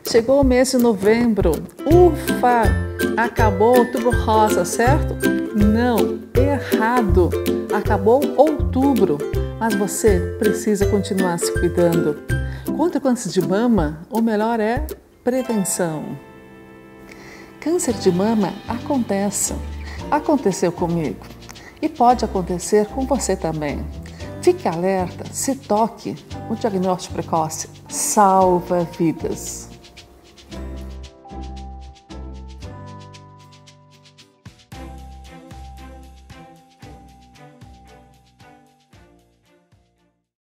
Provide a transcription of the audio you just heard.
Chegou o mês de novembro. Ufa! Acabou o Outubro Rosa, certo? Não, errado. Acabou outubro, mas você precisa continuar se cuidando. Contra o câncer de mama, o melhor é prevenção. Câncer de mama acontece. Aconteceu comigo e pode acontecer com você também. Fique alerta, se toque. O diagnóstico precoce salva vidas.